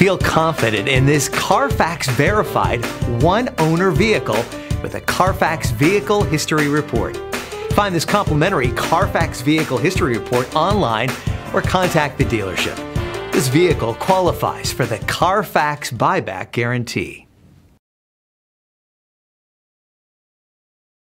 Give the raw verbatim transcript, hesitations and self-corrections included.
Feel confident in this Carfax verified one-owner vehicle with a Carfax Vehicle History Report. Find this complimentary Carfax Vehicle History Report online or contact the dealership. This vehicle qualifies for the Carfax Buyback Guarantee.